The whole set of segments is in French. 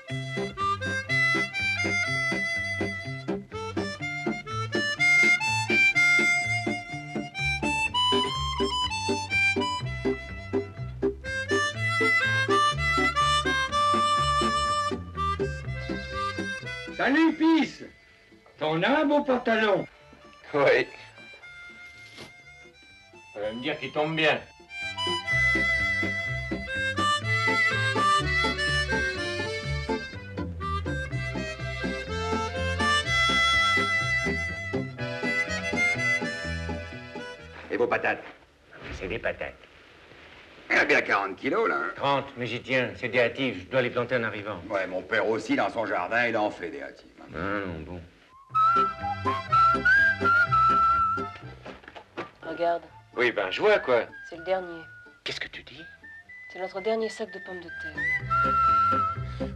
Salut, Pisse! T'en as un beau pantalon? Oui. Ça va me dire qu'il tombe bien. Et vos patates? C'est des patates. Il y a bien 40 kilos, là. Hein. 30, mais j'y tiens. C'est des hâtives. Je dois les planter en arrivant. Ouais, mon père aussi, dans son jardin, il en fait des hâtives. Hein. Ah non, bon. Regarde, Oui, ben, je vois, quoi. c'est le dernier. Qu'est-ce que tu dis? C'est notre dernier sac de pommes de terre.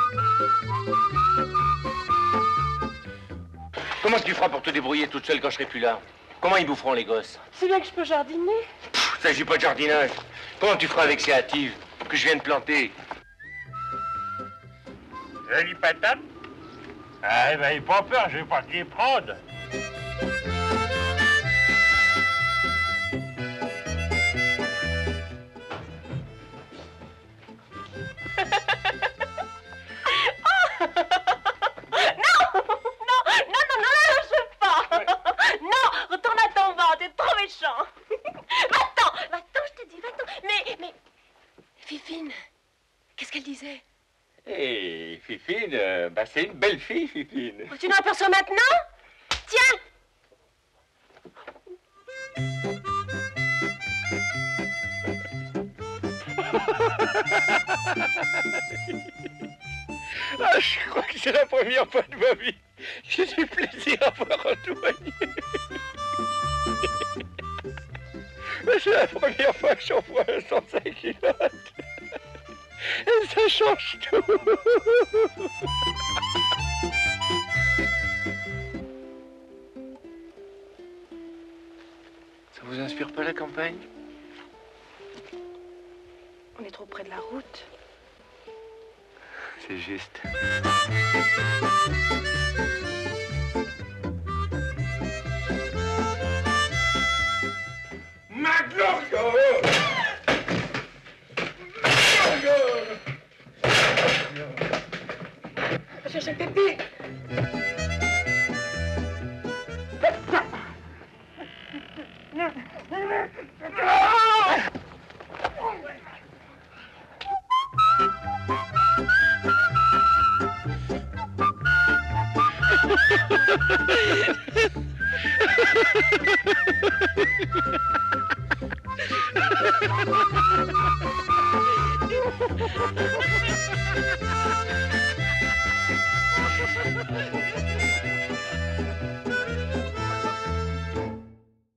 Comment tu feras pour te débrouiller toute seule quand je serai plus là? Comment ils boufferont les gosses? C'est bien que je peux jardiner. Il s'agit pas de jardinage. Comment tu feras avec ces hâtives que je viens de planter? Jolie patate? Ah, ben, il pas peur, je vais pas te les prendre. Fifine, qu'est-ce qu'elle disait? Hé, Fifine, bah c'est une belle fille, Fifine. Oh, tu n'en aperçois maintenant? Tiens! Ah, je crois que c'est la première fois de ma vie. J'ai du plaisir à voir Antoine. Mais c'est la première fois que j'en vois un sans sa culotte. Et ça change tout. Ça vous inspire pas la campagne? On est trop près de la route. C'est juste. Maglorio! Va chercher Pépi!